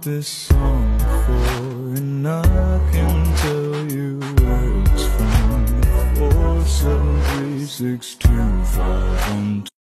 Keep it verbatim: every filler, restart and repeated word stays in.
this song for, and I can tell you where it's from. Four seven three six two five one two.